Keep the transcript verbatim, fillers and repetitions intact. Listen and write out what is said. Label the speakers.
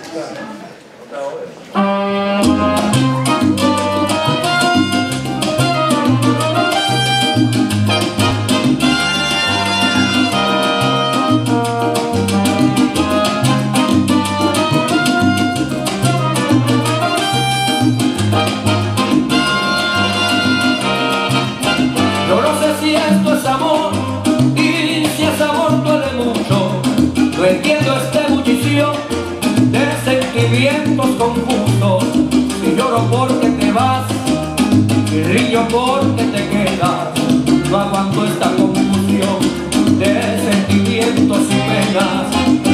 Speaker 1: Yo no sé si esto es amor, y si es amor duele mucho. No entiendo esta ebullición de sentimientos confusos. Si lloro porque te vas y río porque te quedas, no aguanto esta confusión de sentimientos y penas.